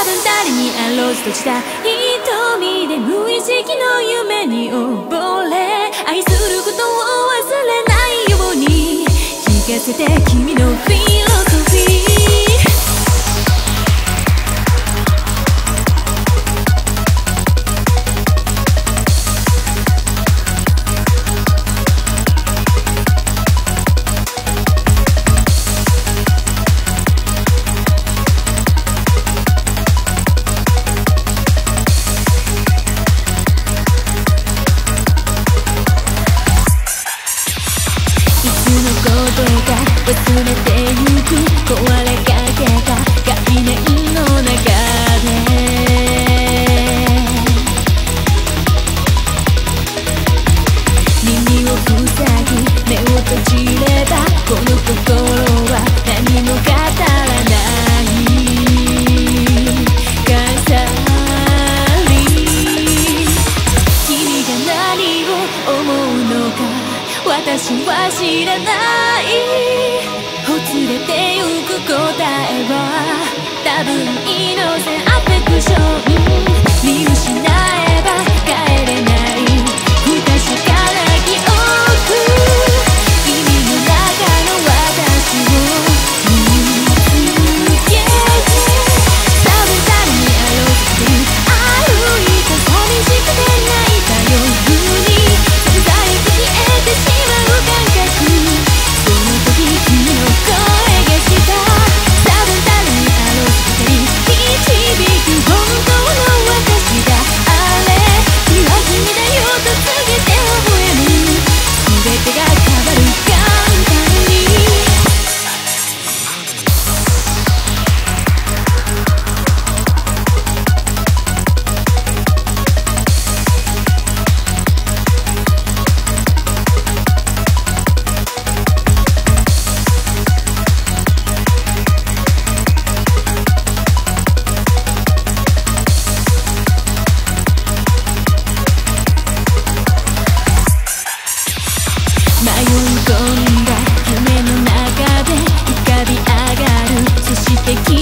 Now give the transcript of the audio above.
多分誰にアローズ閉じた瞳で無意識の夢に溺れ、愛することを忘れないように聞かせて君のフィロソフィー。忘れてゆく壊れかけた概念の中で、耳を塞ぎ目を閉じればこの心は何も語らない飾り。君が何を思うのか私は知らない。ほつれてゆく答えは多分イノセンアフェクション。見失えば帰れない不確かな記憶。君の中の私を見つけて、多分誰にあろうと歩いた寂しくて泣いた夜に存在消えてしまう感覚。その時君の声がした。多分誰にあろうと導く本当の私だ。あれ君は君だよと告げて微笑む。全てが変わる簡単に。迷い込んだ夢の中で浮かび上がる。そして君